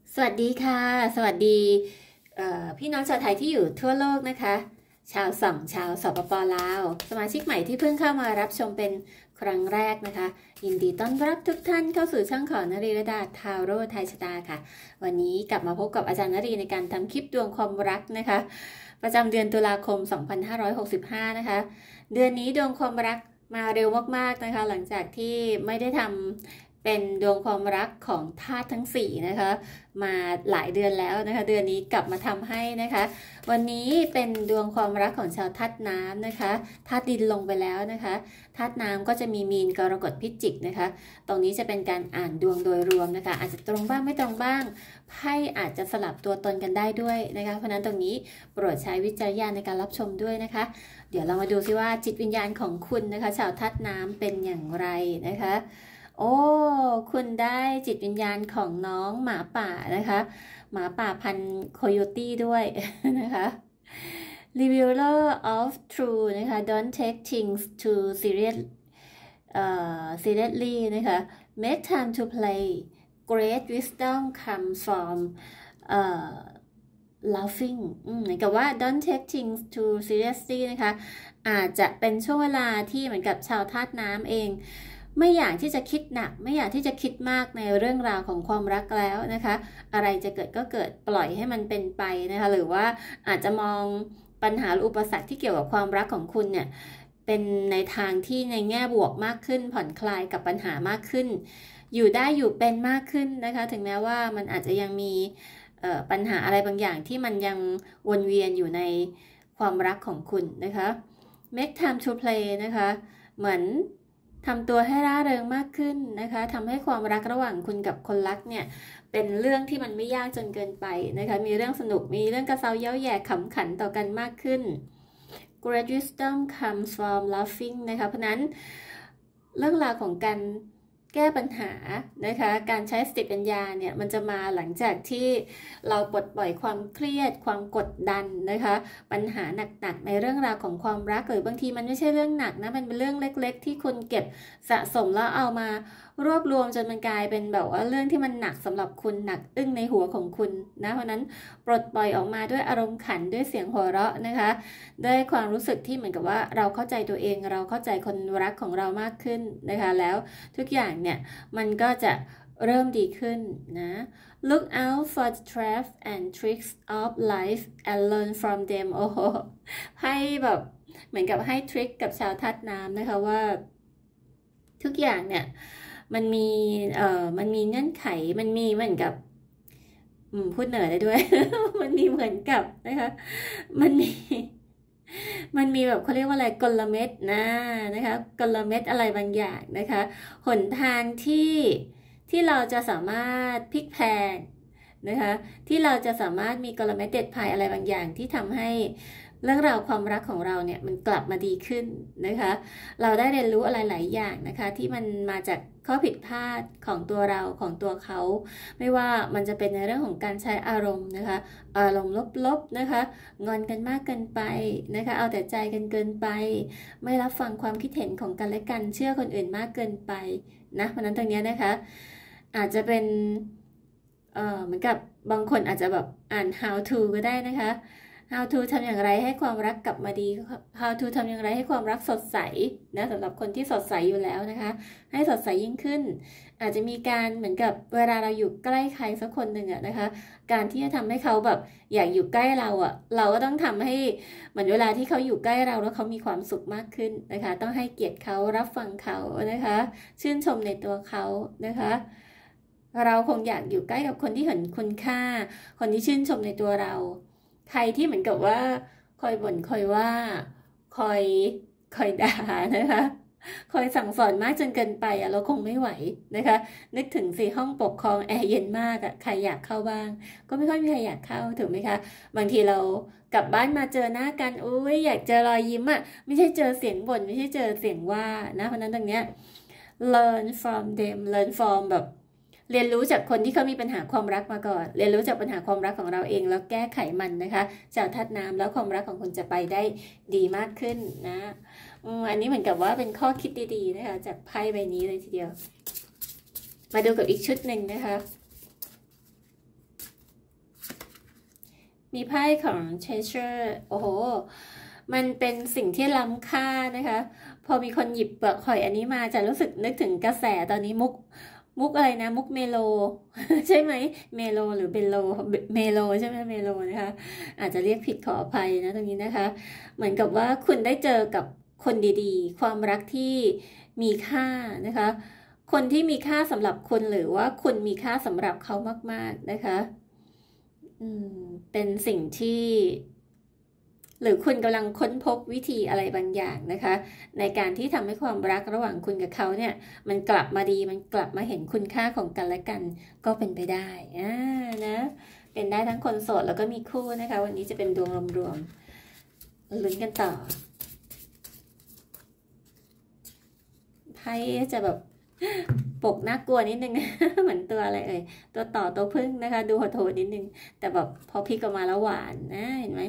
สวัสดีค่ะสวัสดีพี่น้องชาวไทยที่อยู่ทั่วโลกนะคะชาวส่องชาวสปป.ลาวสมาชิกใหม่ที่เพิ่งเข้ามารับชมเป็นครั้งแรกนะคะยินดีต้อนรับทุกท่านเข้าสู่ช่องของนรีรดาทาวโร่ไทยชะตาค่ะวันนี้กลับมาพบกับอาจารย์นรีในการทำคลิปดวงความรักนะคะประจำเดือนตุลาคม 2565 นะคะเดือนนี้ดวงความรักมาเร็วมากๆนะคะหลังจากที่ไม่ได้ทำเป็นดวงความรักของธาตุทั้ง4นะคะมาหลายเดือนแล้วนะคะเดือนนี้กลับมาทำให้นะคะวันนี้เป็นดวงความรักของชาวธาตุน้ำนะคะธาตุดินลงไปแล้วนะคะธาตุน้ำก็จะมีมีนกรกฎพิจิกนะคะตรงนี้จะเป็นการอ่านดวงโดยรวมนะคะอาจจะตรงบ้างไม่ตรงบ้างไพ่อาจจะสลับตัวตนกันได้ด้วยนะคะเพราะนั้นตรงนี้โปรดใช้วิจารณญาณในการรับชมด้วยนะคะเดี๋ยวเรามาดูซิว่าจิตวิญญาณของคุณนะคะชาวธาตุน้ำเป็นอย่างไรนะคะโอ้คุณได้จิตวิญญาณของน้องหมาป่านะคะหมาป่าพันธุ์โคโยตี้ด้วยนะคะ Revealer of True นะคะ Don't take things too seriously นะคะ Make time to play Great wisdom comes from laughing เหมือนกับว่า don't take things too seriously นะคะอาจจะเป็นช่วงเวลาที่เหมือนกับชาวธาตุน้ำเองไม่อยากที่จะคิดหนักไม่อยากที่จะคิดมากในเรื่องราวของความรักแล้วนะคะอะไรจะเกิดก็เกิดปล่อยให้มันเป็นไปนะคะหรือว่าอาจจะมองปัญหาอุปสรรคที่เกี่ยวกับความรักของคุณเนี่ยเป็นในทางที่ในแง่บวกมากขึ้นผ่อนคลายกับปัญหามากขึ้นอยู่ได้อยู่เป็นมากขึ้นนะคะถึงแม้ว่ามันอาจจะยังมีปัญหาอะไรบางอย่างที่มันยังวนเวียนอยู่ในความรักของคุณนะคะ make time to play นะคะเหมือนทำตัวให้ร่าเริงมากขึ้นนะคะทำให้ความรักระหว่างคุณกับคนรักเนี่ยเป็นเรื่องที่มันไม่ยากจนเกินไปนะคะมีเรื่องสนุกมีเรื่องกระเซาเย้าแย่ขำขันต่อกันมากขึ้น Great wisdom comes from laughing นะคะเพราะนั้นเรื่องราวของการแก้ปัญหานะคะการใช้สติปัญญาเนี่ยมันจะมาหลังจากที่เราปลดปล่อยความเครียดความกดดันนะคะปัญหาหนักๆในเรื่องราวของความรักหรือบางทีมันไม่ใช่เรื่องหนักนะมันเป็นเรื่องเล็กๆที่คุณเก็บสะสมแล้วเอามารวบรวมจนมันกลายเป็นแบบว่าเรื่องที่มันหนักสำหรับคุณหนักอึ้งในหัวของคุณนะเพราะนั้นปลดปล่อยออกมาด้วยอารมณ์ขันด้วยเสียงหัวเราะนะคะด้วยความรู้สึกที่เหมือนกับว่าเราเข้าใจตัวเองเราเข้าใจคนรักของเรามากขึ้นนะคะแล้วทุกอย่างเนี่ยมันก็จะเริ่มดีขึ้นนะ Look out for the traps and tricks of life and learn from them โอ้โหให้แบบเหมือนกับให้ทริคกับชาวธาตุน้ำนะคะว่าทุกอย่างเนี่ยมันมีเงื่อนไขมันมีเหมือนกับพูดเหนือได้ด้วย มันมีเหมือนกับนะคะมันมีแบบเขาเรียกว่าอะไรกลเม็ดนะคะกลเม็ดอะไรบางอย่างนะคะหนทางที่เราจะสามารถพลิกแพลงนะคะที่เราจะสามารถมีกลเม็ดเด็ดพายอะไรบางอย่างที่ทำให้เรื่องราวความรักของเราเนี่ยมันกลับมาดีขึ้นนะคะเราได้เรียนรู้อะไรหลายอย่างนะคะที่มันมาจากข้อผิดพลาดของตัวเราของตัวเขาไม่ว่ามันจะเป็นในเรื่องของการใช้อารมณ์นะคะอารมณ์ลบๆนะคะงอนกันมากเกินไปนะคะเอาแต่ใจกันเกินไปไม่รับฟังความคิดเห็นของกันและกันเชื่อคนอื่นมากเกินไปนะเพราะนั้นตรงนี้นะคะอาจจะเป็นเหมือนกับบางคนอาจจะแบบอ่าน how to ก็ได้นะคะ how to ทำอย่างไรให้ความรักกลับมาดี how to ทำอย่างไรให้ความรักสดใสนะสำหรับคนที่สดใสอยู่แล้วนะคะให้สดใสยิ่งขึ้นอาจจะมีการเหมือนกับเวลาเราอยู่ใกล้ใครสักคนหนึ่งอะนะคะการที่จะทำให้เขาแบบอยากอยู่ใกล้เราอะเราก็ต้องทำให้เหมือนเวลาที่เขาอยู่ใกล้เราแล้วเขามีความสุขมากขึ้นนะคะต้องให้เกียรติเขารับฟังเขานะคะชื่นชมในตัวเขานะคะเราคงอยากอยู่ใกล้กับคนที่เห็นคุณค่าคนที่ชื่นชมในตัวเราใครที่เหมือนกับว่าคอยบ่นคอยว่าคอยด่านะคะคอยสั่งสอนมากจนเกินไปเราคงไม่ไหวนะคะนึกถึงห้องปกครองแอร์เย็นมากใครอยากเข้าบ้างก็ไม่ค่อยมีใครอยากเข้าถูกไหมคะบางทีเรากลับบ้านมาเจอหน้ากันอุ้ยอยากเจอรอยยิ้มไม่ใช่เจอเสียงบ่นไม่ใช่เจอเสียงว่านะเพราะนั้นตรงเนี้ย learn from them learn from แบบเรียนรู้จากคนที่เขามีปัญหาความรักมาก่อนเรียนรู้จากปัญหาความรักของเราเองแล้วแก้ไขมันนะคะจากธาตุน้ำแล้วความรักของคุณจะไปได้ดีมากขึ้นนะอันนี้เหมือนกับว่าเป็นข้อคิดดีๆนะคะจากไพ่ใบนี้เลยทีเดียวมาดูกับอีกชุดหนึ่งนะคะมีไพ่ของ treasure โอ้โหมันเป็นสิ่งที่ล้ำค่านะคะพอมีคนหยิบเปลือกหอยอันนี้มาจะรู้สึกนึกถึงกระแสตอนนี้มุกอะไรนะมุกเมโล ใช่ไหมเมโลหรือเบโลเมโลใช่ไหมเมโลนะคะอาจจะเรียกผิดขออภัยนะตรงนี้นะคะเหมือนกับว่าคุณได้เจอกับคนดีๆความรักที่มีค่านะคะคนที่มีค่าสำหรับคุณหรือว่าคุณมีค่าสำหรับเขามากๆนะคะเป็นสิ่งที่หรือคุณกำลังค้นพบวิธีอะไรบางอย่างนะคะในการที่ทำให้ความรักระหว่างคุณกับเขาเนี่ยมันกลับมาดีมันกลับมาเห็นคุณค่าของกันและกันก็เป็นไปได้นะเป็นได้ทั้งคนโสดแล้วก็มีคู่นะคะวันนี้จะเป็นดวงรวมๆลุ้นกันต่อไพ่จะแบบปกน่ากลัวนิดนึง เหมือนตัวอะไรตัวต่อตัวพึ่งนะคะดูโหดๆนิดนึงแต่แบบพอพลิกออกมาแล้วหวานนะเห็นไหม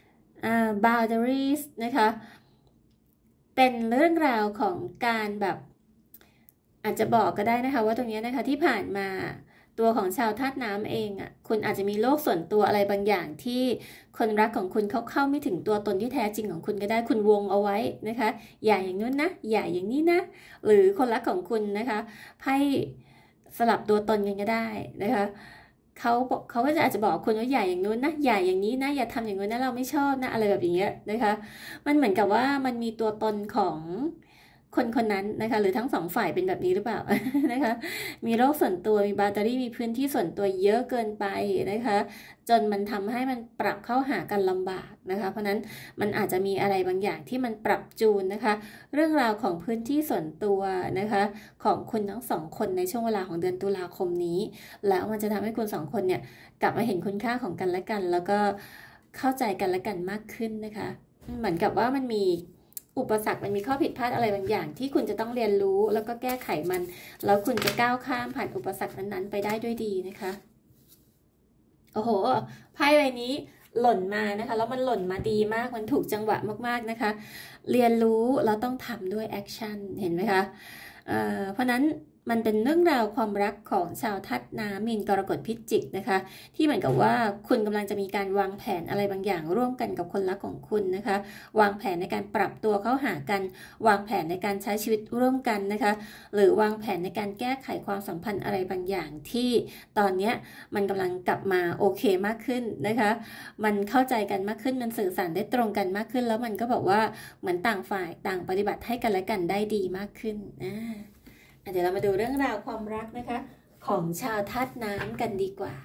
boundaries นะคะเป็นเรื่องราวของการแบบอาจจะบอกก็ได้นะคะว่าตรงนี้นะคะที่ผ่านมาตัวของชาวธาตุน้ำเองคุณอาจจะมีโลกส่วนตัวอะไรบางอย่างที่คนรักของคุณเขาเข้าไม่ถึงตัวตนที่แท้จริงของคุณก็ได้คุณวงเอาไว้นะคะอย่าอย่างนู้นนะอย่าอย่างนี้นะหรือคนรักของคุณนะคะให้สลับตัวตนกันก็ได้นะคะเขาก็จะอาจจะบอกคุณว่าอย่าอย่างนู้นนะอย่าอย่างนี้นะอย่าทำอย่างนู้นนะเราไม่ชอบนะอะไรแบบอย่างเงี้ยนะคะมันเหมือนกับว่ามันมีตัวตนของคนนั้นนะคะหรือทั้งสองฝ่ายเป็นแบบนี้หรือเปล่านะคะมีโลกส่วนตัวมีบาตเตอรี่มีพื้นที่ส่วนตัวเยอะเกินไปนะคะจนมันทำให้มันปรับเข้าหากันลำบากนะคะเพราะนั้นมันอาจจะมีอะไรบางอย่างที่มันปรับจูนนะคะเรื่องราวของพื้นที่ส่วนตัวนะคะของคุณทั้งสองคนในช่วงเวลาของเดือนตุลาคมนี้แล้วมันจะทำให้คุณสองคนเนี่ยกลับมาเห็นคุณค่าของกันและกันแล้วก็เข้าใจกันและกันมากขึ้นนะคะเหมือนกับว่ามันมีอุปสรรคมันมีข้อผิดพลาดอะไรบางอย่างที่คุณจะต้องเรียนรู้แล้วก็แก้ไขมันแล้วคุณจะก้าวข้ามผ่านอุปสรรคนั้นๆไปได้ด้วยดีนะคะโอ้โหไพ่ใบนี้หล่นมานะคะแล้วมันหล่นมาดีมากมันถูกจังหวะมากๆนะคะเรียนรู้แล้วต้องทำด้วยแอคชั่นเห็นไหมคะเพราะนั้นมันเป็นเรื่องราวความรักของชาวธาตุน้ำมีนกรกฎพิจิกนะคะที่เหมือนกับว่าคุณกำลังจะมีการวางแผนอะไรบางอย่างร่วมกันกับคนรักของคุณนะคะวางแผนในการปรับตัวเข้าหากันวางแผนในการใช้ชีวิตร่วมกันนะคะหรือวางแผนในการแก้ไขความสัมพันธ์อะไรบางอย่างที่ตอนนี้มันกำลังกลับมาโอเคมากขึ้นนะคะมันเข้าใจกันมากขึ้นมันสื่อสารได้ตรงกันมากขึ้นแล้วมันก็บอกว่าเหมือนต่างฝ่ายต่างปฏิบัติให้กันและกันได้ดีมากขึ้นเดี๋ยวเรามาดูเรื่องราวความรักนะคะของชาวธาตุน้ำกันดีกว่า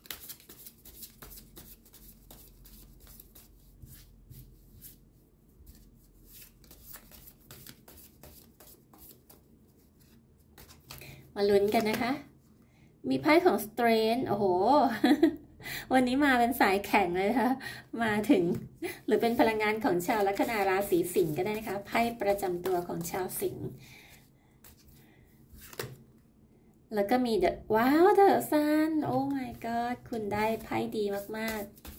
มาลุ้นกันนะคะมีไพ่ของ Strength โอ้โห วันนี้มาเป็นสายแข็งเลยค่ะมาถึงหรือเป็นพลังงานของชาวลัคนาราศีสิงห์ก็ได้นะคะไพ่ประจำตัวของชาวสิงห์แล้วก็มีว้าว The Sun โอ้ my god คุณได้ไพ่ดีมาก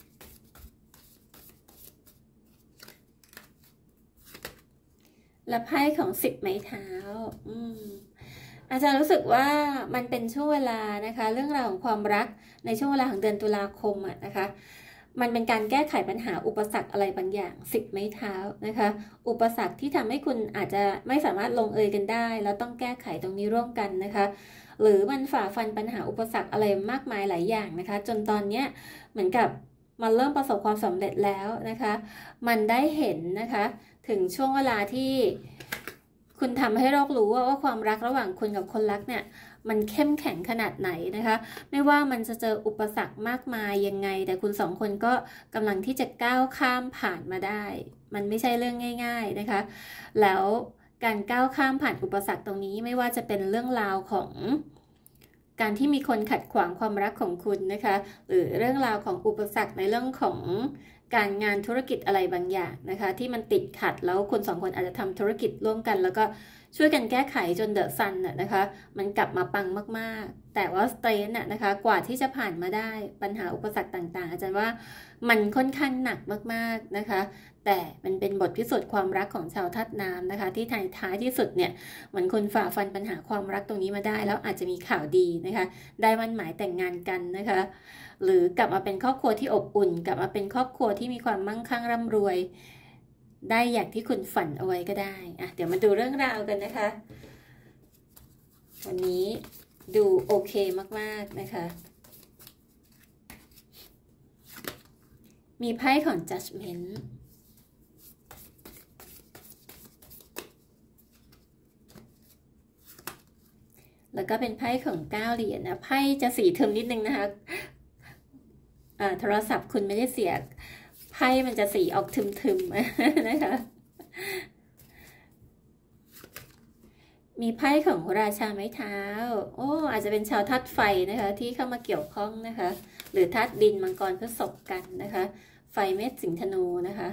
ๆและไพ่ของ10 ไม้เท้าอาจารย์รู้สึกว่ามันเป็นช่วงเวลานะคะเรื่องราวของความรักในช่วงเวลาของเดือนตุลาคมนะคะมันเป็นการแก้ไขปัญหาอุปสรรคอะไรบางอย่าง10 ไม้เท้านะคะอุปสรรคที่ทำให้คุณอาจจะไม่สามารถลงเอยกันได้แล้วต้องแก้ไขตรงนี้ร่วมกันนะคะหรือมันฝ่าฟันปัญหาอุปสรรคอะไรมากมายหลายอย่างนะคะจนตอนนี้เหมือนกับมันเริ่มประสบความสำเร็จแล้วนะคะมันได้เห็นนะคะถึงช่วงเวลาที่คุณทำให้โลกรู้ว่าความรักระหว่างคุณกับคนรักเนี่ยมันเข้มแข็งขนาดไหนนะคะไม่ว่ามันจะเจออุปสรรคมากมายยังไงแต่คุณสองคนก็กำลังที่จะก้าวข้ามผ่านมาได้มันไม่ใช่เรื่องง่ายๆนะคะแล้วการก้าวข้ามผ่านอุปสรรคตรงนี้ไม่ว่าจะเป็นเรื่องราวของการที่มีคนขัดขวางความรักของคุณนะคะหรือเรื่องราวของอุปสรรคในเรื่องของการงานธุรกิจอะไรบางอย่างนะคะที่มันติดขัดแล้วคนสองคนอาจจะทำธุรกิจร่วมกันแล้วก็ช่วยกันแก้ไขจนเดอะซันนะคะมันกลับมาปังมากๆแต่ว่าสเตรนนะคะกว่าที่จะผ่านมาได้ปัญหาอุปสรรคต่างๆอาจารย์ว่ามันค่อนข้างหนักมากๆนะคะแต่มันเป็นบทพิสูจน์ความรักของชาวธาตุน้ำนะคะที่ท้ายที่สุดเนี่ยเหมือนคนฝ่าฟันปัญหาความรักตรงนี้มาได้แล้วอาจจะมีข่าวดีนะคะได้มั่นหมายแต่งงานกันนะคะหรือกลับมาเป็นครอบครัวที่อบอุ่นกลับมาเป็นครอบครัวที่มีความมั่งคั่งร่ำรวยได้อย่างที่คุณฝันเอาไว้ก็ได้เดี๋ยวมาดูเรื่องราวกันนะคะวันนี้ดูโอเคมากๆนะคะมีไพ่ของ Judgment แล้วก็เป็นไพ่ของ9 เหรียญนะไพ่จะสีทึมนิดนึงนะคะโทรศัพท์คุณไม่ได้เสียไพ่มันจะสีออกทึมๆนะคะมีไพ่ของราชาไม้เท้าอาจจะเป็นชาวธาตุไฟนะคะที่เข้ามาเกี่ยวข้องนะคะหรือธาตุดินมังกรพฤษภกันนะคะไฟเมษสิงห์ธนูนะคะ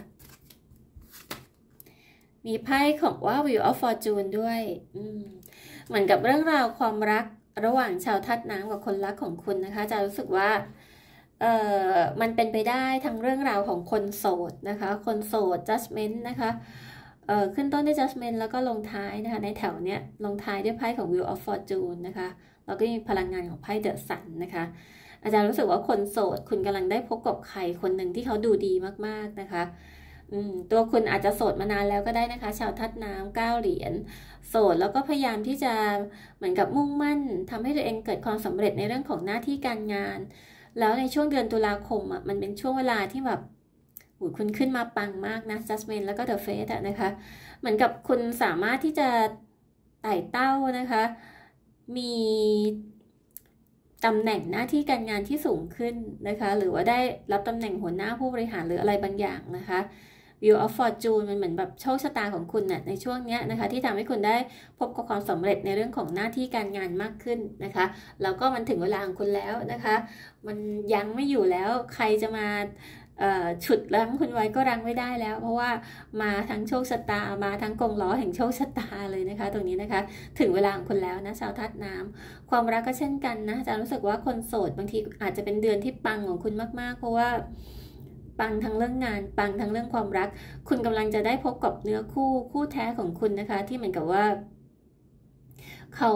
มีไพ่ของว่า Wheel of Fortune ด้วยเหมือนกับเรื่องราวความรักระหว่างชาวธาตุน้ำกับคนรักของคุณนะคะจะรู้สึกว่ามันเป็นไปได้ทั้งเรื่องราวของคนโสดนะคะคนโสด Judgment นะคะขึ้นต้นด้วย Judgment แล้วก็ลงท้ายนะคะในแถวเนี้ยลงท้ายด้วยไพ่ของ Wheel of Fortune นะคะแล้วก็มีพลังงานของไพ่ The Sun นะคะอาจารย์รู้สึกว่าคนโสดคุณกำลังได้พบกับใครคนหนึ่งที่เขาดูดีมากๆนะคะตัวคุณอาจจะโสดมานานแล้วก็ได้นะคะชาวธาตุน้ำ9 เหรียญโสดแล้วก็พยายามที่จะเหมือนกับมุ่งมั่นทำให้ตัวเองเกิดความสำเร็จในเรื่องของหน้าที่การงานแล้วในช่วงเดือนตุลาคมมันเป็นช่วงเวลาที่แบบคุณขึ้นมาปังมากนะ Judgment แล้วก็ The Faith นะคะเหมือนกับคุณสามารถที่จะไต่เต้านะคะมีตำแหน่งหน้าที่การงานที่สูงขึ้นนะคะหรือว่าได้รับตำแหน่งหัวหน้าผู้บริหารหรืออะไรบางอย่างนะคะ Wheel of Fortune มันเหมือนแบบโชคชะตาของคุณน่ะในช่วงนี้นะคะที่ทำให้คุณได้พบกับความสำเร็จในเรื่องของหน้าที่การงานมากขึ้นนะคะแล้วก็มันถึงเวลาของคุณแล้วนะคะมันยังไม่อยู่แล้วใครจะมาฉุดรั้งคุณไว้ก็รั้งไม่ได้แล้วเพราะว่ามาทั้งโชคชะตามาทั้งกงล้อแห่งโชคชะตาเลยนะคะตรงนี้นะคะถึงเวลาของคุณแล้วนะชาวธาตุน้ำความรักก็เช่นกันนะจะรู้สึกว่าคนโสดบางทีอาจจะเป็นเดือนที่ปังของคุณมากๆเพราะว่าปังทั้งเรื่องงานปังทั้งเรื่องความรักคุณกำลังจะได้พบกับเนื้อคู่แท้ของคุณนะคะที่เหมือนกับว่าเขา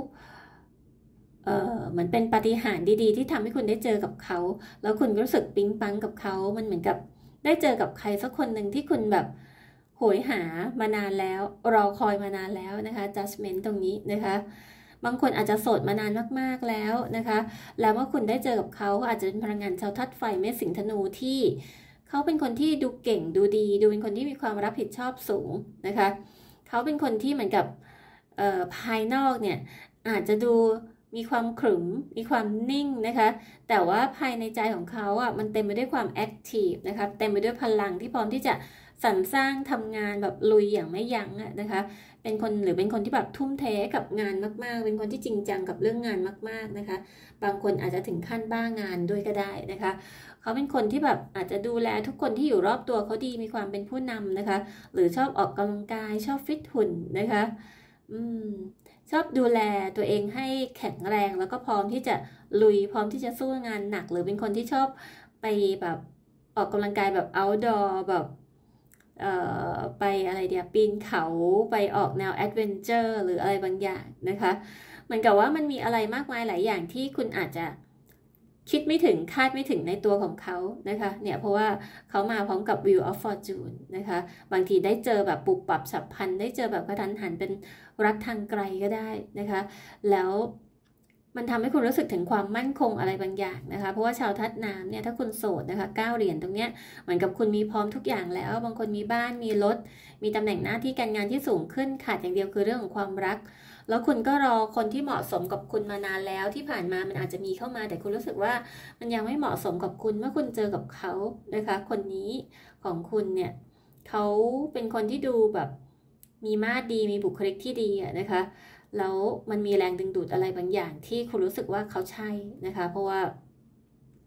เหมือนเป็นปาฏิหาริย์ดีๆที่ทำให้คุณได้เจอกับเขาแล้วคุณรู้สึกปิ๊งปังกับเขามันเหมือนกับได้เจอกับใครสักคนหนึ่งที่คุณแบบโหยหามานานแล้วรอคอยมานานแล้วนะคะ Judgment ตรงนี้นะคะบางคนอาจจะโสดมานานมากๆแล้วนะคะแล้วเมื่อคุณได้เจอกับเขาอาจจะเป็นพลังงานชาวธาตุไฟเมษสิงห์ธนูที่เขาเป็นคนที่ดูเก่งดูดีดูเป็นคนที่มีความรับผิดชอบสูงนะคะเขาเป็นคนที่เหมือนกับภายนอกเนี่ยอาจจะดูมีความขรึมมีความนิ่งนะคะแต่ว่าภายในใจของเขามันเต็มไปด้วยความแอคทีฟนะคะเต็มไปด้วยพลังที่พร้อมที่จะสรรสร้างทำงานแบบลุยอย่างไม่ยั้งนะคะเป็นคนที่แบบทุ่มเทกับงานมากๆเป็นคนที่จริงจังกับเรื่องงานมากๆนะคะบางคนอาจจะถึงขั้นบ้างานด้วยก็ได้นะคะเขาเป็นคนที่แบบอาจจะดูแลทุกคนที่อยู่รอบตัวเขาดีมีความเป็นผู้นำนะคะหรือชอบออกกำลังกายชอบฟิตหุ่นนะคะชอบดูแลตัวเองให้แข็งแรงแล้วก็พร้อมที่จะลุยพร้อมที่จะสู้งานหนักหรือเป็นคนที่ชอบไปแบบออกกำลังกายแบบ outdoor แบบไปอะไรเดียวปีนเขาไปออกแนวแอดเวนเจอร์หรืออะไรบางอย่างนะคะเหมือนกับว่ามันมีอะไรมากมายหลายอย่างที่คุณอาจจะคิดไม่ถึงคาดไม่ถึงในตัวของเขานะคะเนี่ยเพราะว่าเขามาพร้อมกับ Wheel of Fortune นะคะบางทีได้เจอแบบปุบปับฉับพลันได้เจอแบบกระทันหันเป็นรักทางไกลก็ได้นะคะแล้วมันทำให้คุณรู้สึกถึงความมั่นคงอะไรบางอย่างนะคะเพราะว่าชาวธาตุน้ำเนี่ยถ้าคุณโสดนะคะ9 เหรียญตรงเนี้ยเหมือนกับคุณมีพร้อมทุกอย่างแล้วบางคนมีบ้านมีรถมีตำแหน่งหน้าที่การงานที่สูงขึ้นขาดอย่างเดียวคือเรื่องของความรักแล้วคุณก็รอคนที่เหมาะสมกับคุณมานานแล้วที่ผ่านมามันอาจจะมีเข้ามาแต่คุณรู้สึกว่ามันยังไม่เหมาะสมกับคุณเมื่อคุณเจอกับเขานะคะคนนี้ของคุณเนี่ยเขาเป็นคนที่ดูแบบมีมาตรดีมีบุคลิกที่ดีนะคะแล้วมันมีแรงดึงดูดอะไรบางอย่างที่คุณรู้สึกว่าเขาใช่นะคะเพราะว่า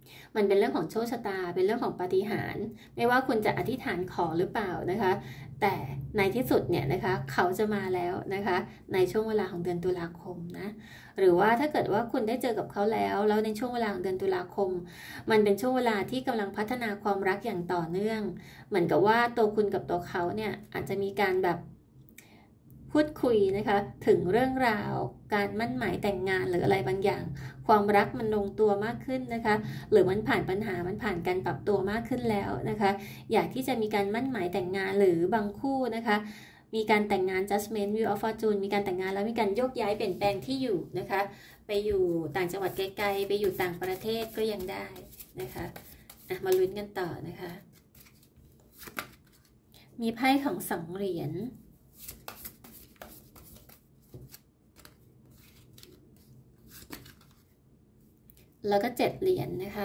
มันเป็นเรื่องของโชคชะตาเป็นเรื่องของปาฏิหาริย์ไม่ว่าคุณจะอธิษฐานขอหรือเปล่านะคะแต่ในที่สุดเนี่ยนะคะเขาจะมาแล้วนะคะในช่วงเวลาของเดือนตุลาคมนะหรือว่าถ้าเกิดว่าคุณได้เจอกับเขาแล้วในช่วงเวลาของเดือนตุลาคมมันเป็นช่วงเวลาที่กำลังพัฒนาความรักอย่างต่อเนื่องเหมือนกับว่าตัวคุณกับตัวเขาเนี่ยอาจจะมีการแบบพูดคุยนะคะถึงเรื่องราวการมั่นหมายแต่งงานหรืออะไรบางอย่างความรักมันลงตัวมากขึ้นนะคะหรือมันผ่านปัญหามันผ่านการปรับตัวมากขึ้นแล้วนะคะอยากที่จะมีการมั่นหมายแต่งงานหรือบางคู่นะคะมีการแต่งงาน Judgment Wheel of Fortune มีการแต่งงานแล้วมีการโยกย้ายเปลี่ยนแปลงที่อยู่นะคะไปอยู่ต่างจังหวัดไกลๆไปอยู่ต่างประเทศก็ยังได้นะคะมาลุ้นกันต่อนะคะมีไพ่ของ2 เหรียญแล้วก็7 เหรียญนะคะ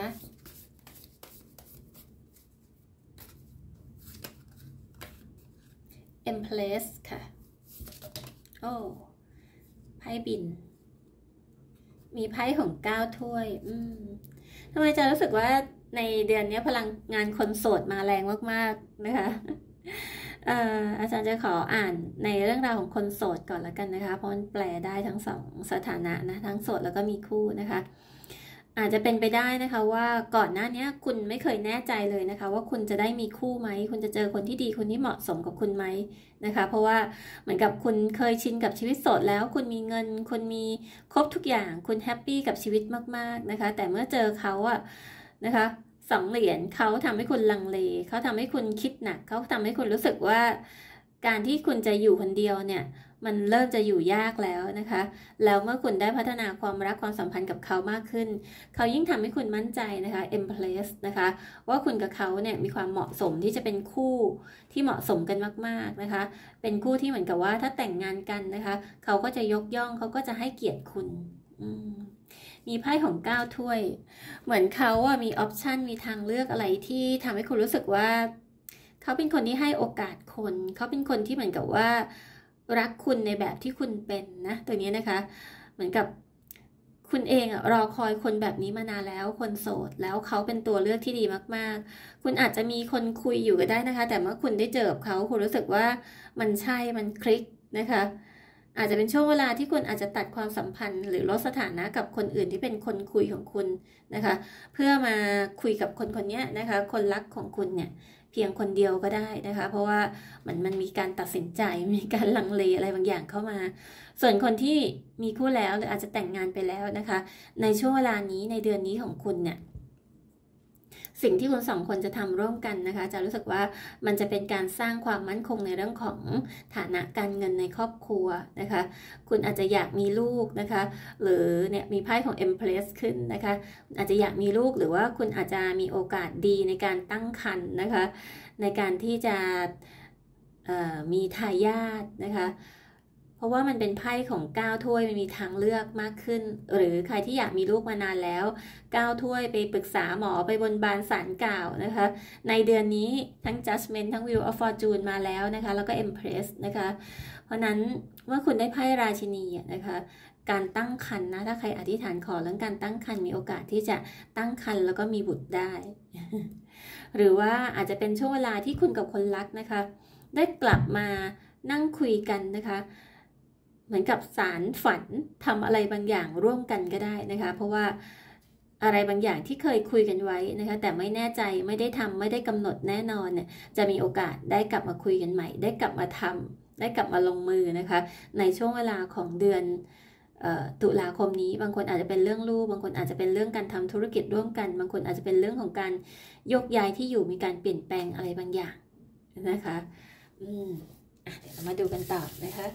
Empress ค่ะโอ้ไพ่บินมีไพ่ของ9 ถ้วยทำไมจะรู้สึกว่าในเดือนนี้พลังงานคนโสดมาแรงมากๆนะคะอาจารย์จะขออ่านในเรื่องราวของคนโสดก่อนละกันนะคะเพราะมันแปลได้ทั้ง2 สถานะนะทั้งโสดแล้วก็มีคู่นะคะอาจจะเป็นไปได้นะคะว่าก่อนหน้านี้คุณไม่เคยแน่ใจเลยนะคะว่าคุณจะได้มีคู่ไหมคุณจะเจอคนที่ดีคนที่เหมาะสมกับคุณไหมนะคะเพราะว่าเหมือนกับคุณเคยชินกับชีวิตโสดแล้วคุณมีเงินคุณมีครบทุกอย่างคุณแฮปปี้กับชีวิตมากๆนะคะแต่เมื่อเจอเขาอะนะคะ2 เหรียญเขาทำให้คุณลังเลเขาทำให้คุณคิดหนักเขาทำให้คุณรู้สึกว่าการที่คุณจะอยู่คนเดียวเนี่ยมันเริ่มจะอยู่ยากแล้วนะคะแล้วเมื่อคุณได้พัฒนาความรักความสัมพันธ์กับเขามากขึ้นเขายิ่งทำให้คุณมั่นใจนะคะ Empress นะคะว่าคุณกับเขาเนี่ยมีความเหมาะสมที่จะเป็นคู่ที่เหมาะสมกันมากๆนะคะเป็นคู่ที่เหมือนกับว่าถ้าแต่งงานกันนะคะเขาก็จะยกย่องเขาก็จะให้เกียรติคุณมีไพ่ของ9 ถ้วยเหมือนเขาอะมีออปชันมีทางเลือกอะไรที่ทำให้คุณรู้สึกว่าเขาเป็นคนที่ให้โอกาสคนเขาเป็นคนที่เหมือนกับว่ารักคุณในแบบที่คุณเป็นนะตัวนี้นะคะเหมือนกับคุณเองรอคอยคนแบบนี้มานานแล้วคนโสดแล้วเขาเป็นตัวเลือกที่ดีมากๆคุณอาจจะมีคนคุยอยู่ก็ได้นะคะแต่เมื่อคุณได้เจอกับเขาคุณรู้สึกว่ามันใช่มันคลิกนะคะอาจจะเป็นช่วงเวลาที่คุณอาจจะตัดความสัมพันธ์หรือลดสถานะกับคนอื่นที่เป็นคนคุยของคุณนะคะเพื่อมาคุยกับคนคนนี้นะคะคนรักของคุณเนี่ยเพียงคนเดียวก็ได้นะคะเพราะว่ามันมีการตัดสินใจมีการลังเลอะไรบางอย่างเข้ามาส่วนคนที่มีคู่แล้วหรืออาจจะแต่งงานไปแล้วนะคะในช่วงเวลานี้ในเดือนนี้ของคุณเนี่ยสิ่งที่คุณ2 คนจะทำร่วมกันนะคะจะรู้สึกว่ามันจะเป็นการสร้างความมั่นคงในเรื่องของฐานะการเงินในครอบครัวนะคะคุณอาจจะอยากมีลูกนะคะหรือเนี่ยมีไพ่ของ Empress ขึ้นนะคะอาจจะอยากมีลูกหรือว่าคุณอาจจะมีโอกาสดีในการตั้งครรภ์นะคะในการที่จะมีทายาทนะคะเพราะว่ามันเป็นไพ่ของ9 ถ้วยมันมีทางเลือกมากขึ้นหรือใครที่อยากมีลูกมานานแล้ว9 ถ้วยไปปรึกษาหมอไปบนบานศาลกล่าวนะคะในเดือนนี้ทั้ง Judgment ทั้ง Wheel of Fortune มาแล้วนะคะแล้วก็ Empress นะคะเพราะนั้นเมื่อคุณได้ไพ่ราชินีนะคะการตั้งครรภ์นะถ้าใครอธิษฐานขอเรื่องการตั้งครรภ์มีโอกาสที่จะตั้งครรภ์แล้วก็มีบุตรได้ หรือว่าอาจจะเป็นช่วงเวลาที่คุณกับคนรักนะคะได้กลับมานั่งคุยกันนะคะเหมือนกับสารฝันทำอะไรบางอย่างร่วมกันก็ได้นะคะเพราะว่าอะไรบางอย่างที่เคยคุยกันไว้นะคะแต่ไม่แน่ใจไม่ได้ทำไม่ได้กำหนดแน่นอนเนี่ยจะมีโอกาสได้กลับมาคุยกันใหม่ได้กลับมาทำได้กลับมาลงมือนะคะในช่วงเวลาของเดือนตุลาคมนี้บางคนอาจจะเป็นเรื่องลูกบางคนอาจจะเป็นเรื่องการทำธุรกิจร่วมกันบางคนอาจจะเป็นเรื่องของการยกย้ายที่อยู่มีการเปลี่ยนแปลงอะไรบางอย่างนะคะเดี๋ยวเรามาดูกันต่อนะคะ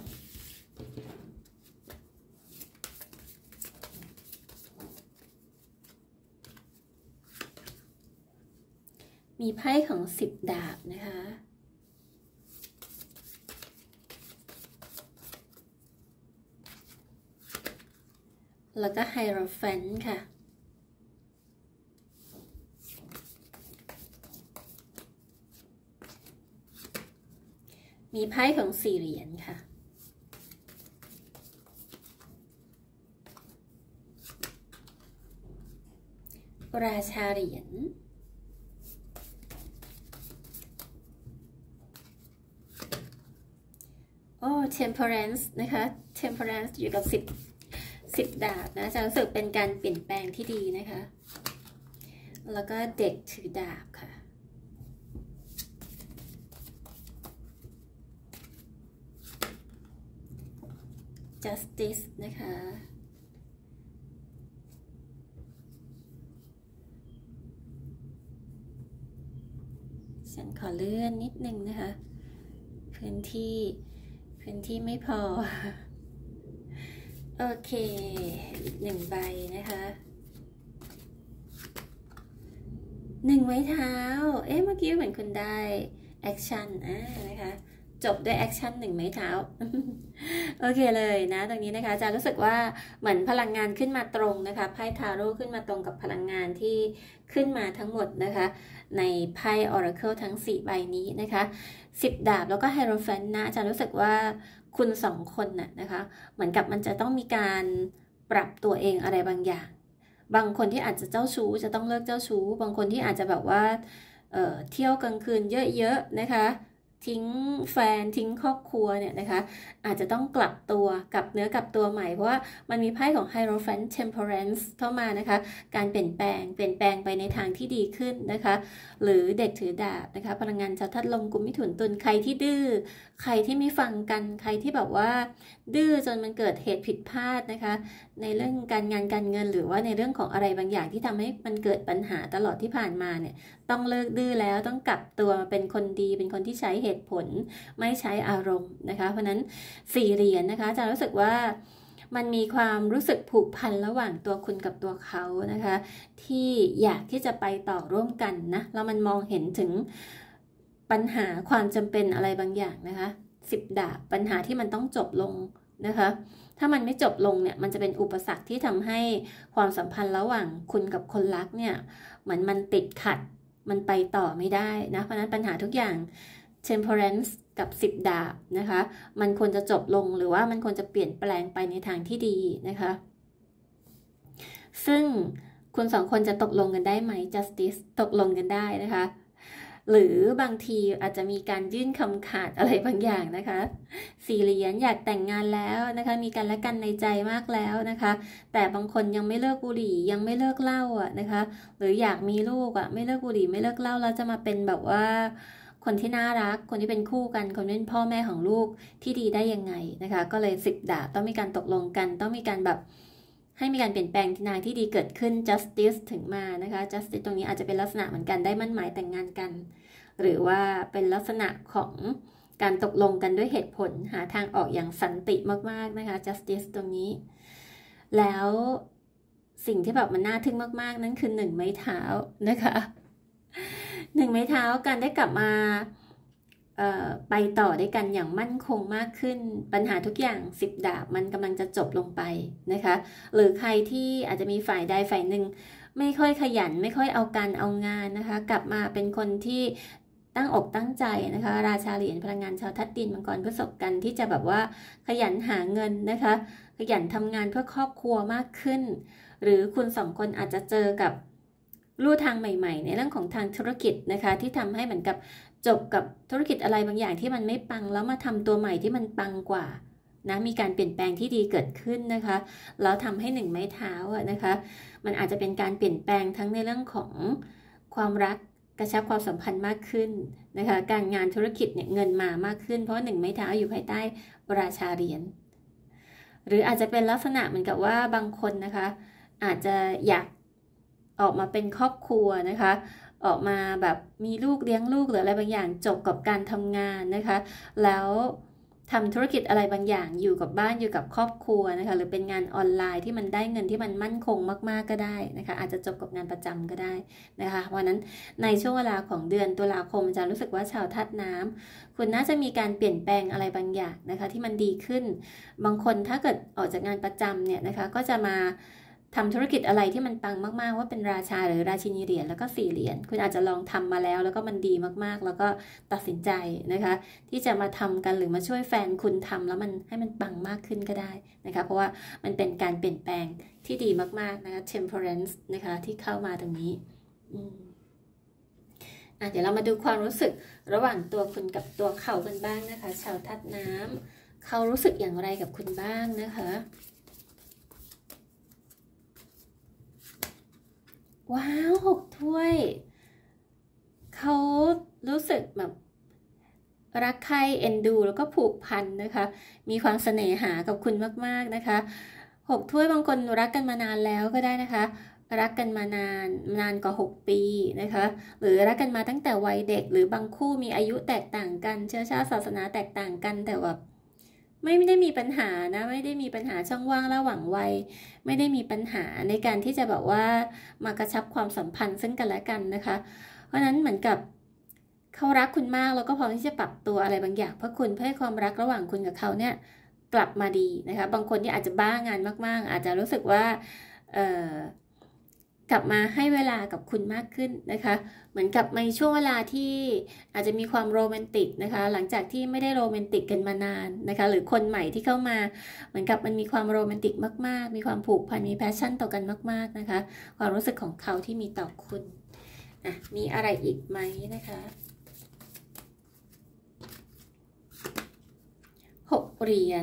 มีไพ่ของ10 ดาบนะคะแล้วก็ไฮโรแฟนต์ค่ะมีไพ่ของ4 เหรียญค่ะราชาเหรียญโอ้ temperance นะคะ temperance อยู่กับ10 ดาบนะจะรู้สึกเป็นการเปลี่ยนแปลงที่ดีนะคะแล้วก็เด็กถือดาบค่ะ justice นะคะฉันขอเลื่อนนิดนึงนะคะพื้นที่ไม่พอโอเค1 ใบนะคะ1 ไม้เท้าเมื่อกี้เหมือนคุณได้แอคชั่นนะคะจบด้วยแอคชั่น1 ไม้เท้า โอเคเลยนะตรงนี้นะคะจะรู้สึกว่าเหมือนพลังงานขึ้นมาตรงนะคะไพ่ทาโร่ขึ้นมาตรงกับพลังงานที่ขึ้นมาทั้งหมดนะคะในไพ่ Oracle ทั้ง4 ใบนี้นะคะ10 ดาบแล้วก็ไฮโรแฟนต์นะจะรู้สึกว่าคุณ2 คนนะคะเหมือนกับมันจะต้องมีการปรับตัวเองอะไรบางอย่างบางคนที่อาจจะเจ้าชู้จะต้องเลิกเจ้าชู้บางคนที่อาจจะแบบว่าเที่ยวกลางคืนเยอะๆนะคะทิ้งแฟนทิ้งครอบครัวเนี่ยนะคะอาจจะต้องกลับตัวกับเนื้อกลับตัวใหม่เพราะว่ามันมีไพ่ของ Hierophant Temperance เข้ามานะคะการเปลี่ยนแปลงไปในทางที่ดีขึ้นนะคะหรือเด็กถือดาบนะคะพลังงานชาวธาตุลมกุมมิถุนตุลใครที่ดื้อใครที่ไม่ฟังกันใครที่แบบว่าดื้อจนมันเกิดเหตุผิดพลาดนะคะในเรื่องการงานการเงินหรือว่าในเรื่องของอะไรบางอย่างที่ทำให้มันเกิดปัญหาตลอดที่ผ่านมาเนี่ยต้องเลิกดื้อแล้วต้องกลับตัวเป็นคนดีเป็นคนที่ใช้เหตุผลไม่ใช้อารมณ์นะคะเพราะนั้น4 เหรียญนะคะจะรู้สึกว่ามันมีความรู้สึกผูกพันระหว่างตัวคุณกับตัวเขานะคะที่อยากที่จะไปต่อร่วมกันนะแล้วมันมองเห็นถึงปัญหาความจำเป็นอะไรบางอย่างนะคะ10 ดาบปัญหาที่มันต้องจบลงนะคะถ้ามันไม่จบลงเนี่ยมันจะเป็นอุปสรรคที่ทำให้ความสัมพันธ์ระหว่างคุณกับคนรักเนี่ยเหมือนมันติดขัดมันไปต่อไม่ได้นะเพราะนั้นปัญหาทุกอย่าง temperance กับ10 ดาบนะคะมันควรจะจบลงหรือว่ามันควรจะเปลี่ยนแปลงไปในทางที่ดีนะคะซึ่งคุณ2 คนจะตกลงกันได้ไหม justice ตกลงกันได้นะคะหรือบางทีอาจจะมีการยื่นคำขาดอะไรบางอย่างนะคะ4 เหรียญอยากแต่งงานแล้วนะคะมีกันและกันในใจมากแล้วนะคะแต่บางคนยังไม่เลิกบุหรี่ยังไม่เลิกเหล้านะคะหรืออยากมีลูกไม่เลิกบุหรี่ไม่เลิกเหล้าแล้วจะมาเป็นแบบว่าคนที่น่ารักคนที่เป็นคู่กันคนที่เป็นพ่อแม่ของลูกที่ดีได้ยังไงนะคะก็เลย10 ดาบต้องมีการตกลงกันต้องมีการแบบให้มีการเปลี่ยนแปลงทิศทางที่ดีเกิดขึ้น justice ถึงมานะคะ justice ตรงนี้อาจจะเป็นลักษณะเหมือนกันได้มั่นหมายแต่งงานกันหรือว่าเป็นลักษณะของการตกลงกันด้วยเหตุผลหาทางออกอย่างสันติมากๆนะคะ justice ตรงนี้แล้วสิ่งที่แบบมันน่าทึ่งมากๆนั่นคือ1 ไม้เท้านะคะ1 ไม้เท้าการได้กลับมาไปต่อด้วยกันอย่างมั่นคงมากขึ้นปัญหาทุกอย่าง10 ดาบมันกำลังจะจบลงไปนะคะหรือใครที่อาจจะมีฝ่ายใดฝ่ายหนึ่งไม่ค่อยขยันไม่ค่อยเอาการเอางานนะคะกลับมาเป็นคนที่ตั้งอกตั้งใจนะคะราชาเหรียญพลังงานชาวธาตุดินมังกรพฤษภกันที่จะแบบว่าขยันหาเงินนะคะขยันทำงานเพื่อครอบครัวมากขึ้นหรือคุณ2 คนอาจจะเจอกับลู่ทางใหม่ๆในเรื่องของทางธุรกิจนะคะที่ทำให้เหมือนกับจบกับธุรกิจอะไรบางอย่างที่มันไม่ปังแล้วมาทำตัวใหม่ที่มันปังกว่านะมีการเปลี่ยนแปลงที่ดีเกิดขึ้นนะคะแล้วทำให้1 ไม้เท้านะคะมันอาจจะเป็นการเปลี่ยนแปลงทั้งในเรื่องของความรักกระชับความสัมพันธ์มากขึ้นนะคะการงานธุรกิจเนี่ยเงินมามากขึ้นเพราะ1 ไม้เท้าอยู่ภายใต้ราชาเหรียญหรืออาจจะเป็นลักษณะเหมือนกับว่าบางคนนะคะอาจจะอยากออกมาเป็นครอบครัวนะคะออกมาแบบมีลูกเลี้ยงลูกหรืออะไรบางอย่างจบกับการทำงานนะคะแล้วทำธุรกิจอะไรบางอย่างอยู่กับบ้านอยู่กับครอบครัวนะคะหรือเป็นงานออนไลน์ที่มันได้เงินที่มันมั่นคงมากๆก็ได้นะคะอาจจะจบกับงานประจำก็ได้นะคะเพราะนั้นในช่วงเวลาของเดือนตุลาคมจะรู้สึกว่าชาวธาตุน้ำคุณน่าจะมีการเปลี่ยนแปลงอะไรบางอย่างนะคะที่มันดีขึ้นบางคนถ้าเกิดออกจากงานประจำเนี่ยนะคะก็จะมาทำธุรกิจอะไรที่มันปังมากๆว่าเป็นราชาหรือราชินีเหรียญแล้วก็4 เหรียญคุณอาจจะลองทำมาแล้วก็มันดีมากๆแล้วก็ตัดสินใจนะคะที่จะมาทำกันหรือมาช่วยแฟนคุณทำแล้วมันให้มันปังมากขึ้นก็ได้นะคะเพราะว่ามันเป็นการเปลี่ยนแปลงที่ดีมากๆนะคะ Temperance นะคะที่เข้ามาตรงนี้เดี๋ยวเรามาดูความรู้สึกระหว่างตัวคุณกับตัวเขากันบ้างนะคะชาวธาตุน้ำเขารู้สึกอย่างไรกับคุณบ้างนะคะว้าว6 ถ้วยเขารู้สึกแบบรักใคร่เอ็นดูแล้วก็ผูกพันนะคะมีความเสน่หากับคุณมากๆนะคะ6 ถ้วยบางคนรักกันมานานแล้วก็ได้นะคะรักกันมานานกว่า6 ปีนะคะหรือรักกันมาตั้งแต่วัยเด็กหรือบางคู่มีอายุแตกต่างกันเชื้อชาติศาสนาแตกต่างกันแต่ว่าไม่ได้มีปัญหานะไม่ได้มีปัญหาช่องว่างระหว่างวัยไม่ได้มีปัญหาในการที่จะแบบว่ามากระชับความสัมพันธ์ซึ่งกันและกันนะคะเพราะนั้นเหมือนกับเขารักคุณมากแล้วก็พร้อมที่จะปรับตัวอะไรบางอย่างเพื่อคุณเพื่อให้ความรักระหว่างคุณกับเขาเนี่ยกลับมาดีนะคะบางคนที่อาจจะบ้างานมากๆอาจจะรู้สึกว่ากลับมาให้เวลากับคุณมากขึ้นนะคะเหมือนกับในช่วงเวลาที่อาจจะมีความโรแมนติกนะคะหลังจากที่ไม่ได้โรแมนติกกันมานานนะคะหรือคนใหม่ที่เข้ามาเหมือนกับมันมีความโรแมนติกมากๆมีความผูกพันมีแพชชั่นต่อกันมากๆนะคะความรู้สึกของเขาที่มีต่อคุณมีอะไรอีกไหมนะคะ6 เหรียญ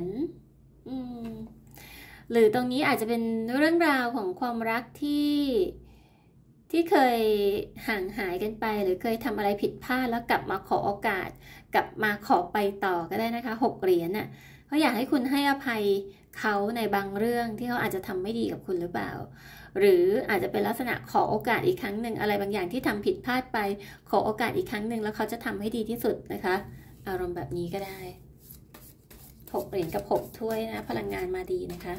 หรือตรงนี้อาจจะเป็นเรื่องราวของความรักที่เคยห่างหายกันไปหรือเคยทำอะไรผิดพลาดแล้วกลับมาขอโอกาสกลับมาขอไปต่อก็ได้นะคะ6 เหรียญน่ะเขาอยากให้คุณให้อภัยเขาในบางเรื่องที่เขาอาจจะทำไม่ดีกับคุณหรือเปล่าหรืออาจจะเป็นลักษณะขอโอกาสอีกครั้งหนึ่งอะไรบางอย่างที่ทำผิดพลาดไปขอโอกาสอีกครั้งหนึ่งแล้วเขาจะทำให้ดีที่สุดนะคะอารมณ์แบบนี้ก็ได้6 เหรียญกับ6 ถ้วยนะพลังงานมาดีนะคะ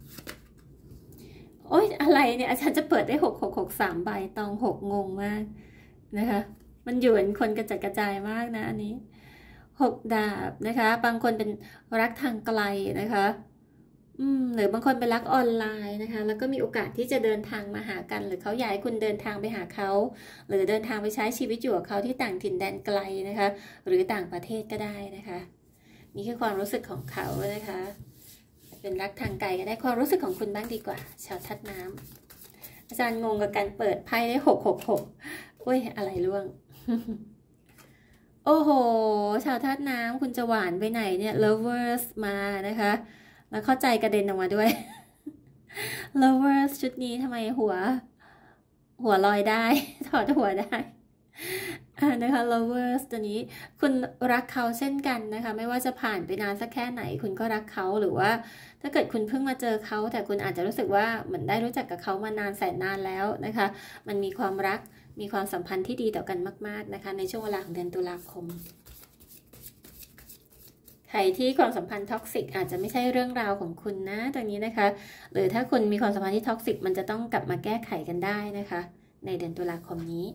โอ๊ยอะไรเนี่ยอาจารย์จะเปิดได้6 6 6 3 ใบตอง6งงมากนะคะมันหยวนคนกระจัดกระจายมากนะอันนี้6 ดาบนะคะบางคนเป็นรักทางไกลนะคะหรือบางคนเป็นรักออนไลน์นะคะแล้วก็มีโอกาสที่จะเดินทางมาหากันหรือเขาอยากให้คุณเดินทางไปหาเขาหรือเดินทางไปใช้ชีวิตอยู่กับเขาที่ต่างถิ่นแดนไกลนะคะหรือต่างประเทศก็ได้นะคะนี่คือความรู้สึกของเขานะคะเป็นรักทางไกลก็ได้ความรู้สึกของคุณบ้างดีกว่าชาวธาตุน้ำอาจารย์งงกับการเปิดไพ่ได้6 6 6อุ้ยอะไรร่วง โอ้โหชาวธาตุน้ำคุณจะหวานไปไหนเนี่ย lovers มานะคะแล้วเข้าใจกระเด็นออกมาด้วย lovers ชุดนี้ทำไมหัวลอยได้ถอดหัวได้นะคะ lovers ตัวนี้คุณรักเขาเช่นกันนะคะไม่ว่าจะผ่านไปนานสักแค่ไหนคุณก็รักเขาหรือว่าถ้าเกิดคุณเพิ่งมาเจอเขาแต่คุณอาจจะรู้สึกว่าเหมือนได้รู้จักกับเขามานานแสนนานแล้วนะคะมันมีความรักมีความสัมพันธ์ที่ดีต่อกันมากๆนะคะในช่วงเวลาของเดือนตุลาคมใครที่ความสัมพันธ์ท็อกซิกอาจจะไม่ใช่เรื่องราวของคุณนะตรงนี้นะคะหรือถ้าคุณมีความสัมพันธ์ที่ท็อกซิกมันจะต้องกลับมาแก้ไขกันได้นะคะในเดือนตุลาคมนี้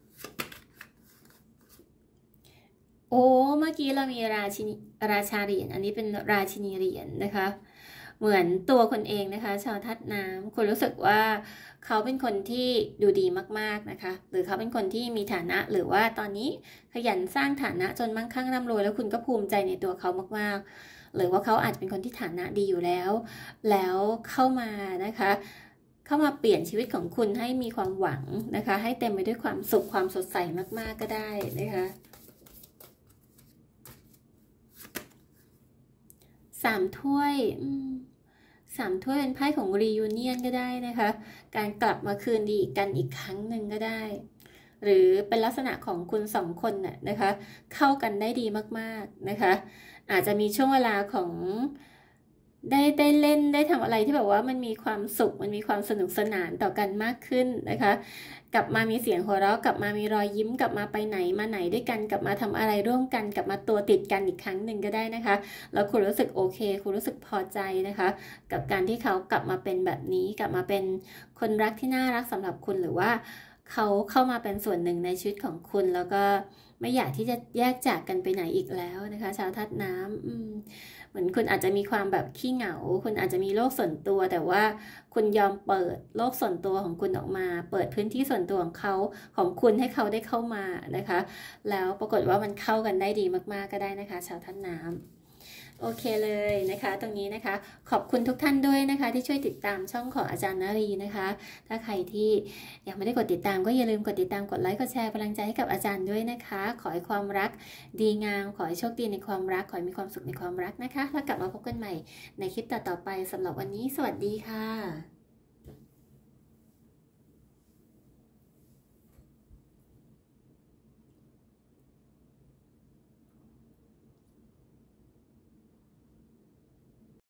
โอ้เมื่อกี้เรามีราชาเหรียญอันนี้เป็นราชินีเหรียญนะคะเหมือนตัวคนเองนะคะชาวธาตุน้ำคุณรู้สึกว่าเขาเป็นคนที่ดูดีมากๆนะคะหรือเขาเป็นคนที่มีฐานะหรือว่าตอนนี้ขยันสร้างฐานะจนมั่งคั่งร่ำรวยแล้วคุณก็ภูมิใจในตัวเขามากๆหรือว่าเขาอาจจะเป็นคนที่ฐานะดีอยู่แล้วเข้ามานะคะเข้ามาเปลี่ยนชีวิตของคุณให้มีความหวังนะคะให้เต็มไปด้วยความสุขความสดใสมากๆก็ได้นะคะ3 ถ้วย3 ถ้วยเป็นไพ่ของ reunion ก็ได้นะคะการกลับมาคืนดีกันอีกครั้งหนึ่งก็ได้หรือเป็นลักษณะของคุณ2 คนน่ะนะคะเข้ากันได้ดีมากๆนะคะอาจจะมีช่วงเวลาของได้เล่นได้ทำอะไรที่แบบว่ามันมีความสุขมันมีความสนุกสนานต่อกันมากขึ้นนะคะกลับมามีเสียงหัวเราะกลับมามีรอยยิ้มกลับมาไปไหนมาไหนด้วยกันกลับมาทำอะไรร่วมกันกลับมาตัวติดกันอีกครั้งหนึ่งก็ได้นะคะแล้วคุณรู้สึกโอเคคุณรู้สึกพอใจนะคะกับการที่เขากลับมาเป็นแบบนี้กลับมาเป็นคนรักที่น่ารักสำหรับคุณหรือว่าเขาเข้ามาเป็นส่วนหนึ่งในชีวิตของคุณแล้วก็ไม่อยากที่จะแยกจากกันไปไหนอีกแล้วนะคะชาวธาตุน้ำเหมือนคุณอาจจะมีความแบบขี้เหงาคุณอาจจะมีโลกส่วนตัวแต่ว่าคุณยอมเปิดโลกส่วนตัวของคุณออกมาเปิดพื้นที่ส่วนตัวของเขาของคุณให้เขาได้เข้ามานะคะแล้วปรากฏว่ามันเข้ากันได้ดีมากๆก็ได้นะคะชาวธาตุน้ำโอเคเลยนะคะตรงนี้นะคะขอบคุณทุกท่านด้วยนะคะที่ช่วยติดตามช่องของอาจารย์นรีนะคะถ้าใครที่ยังไม่ได้กดติดตามก็อย่าลืมกดติดตามกดไลค์กดแชร์พลังใจให้กับอาจารย์ด้วยนะคะขอให้ความรักดีงามขอให้โชคดีในความรักขอให้มีความสุขในความรักนะคะแล้วกลับมาพบกันใหม่ในคลิปต่อๆไปสำหรับวันนี้สวัสดีค่ะ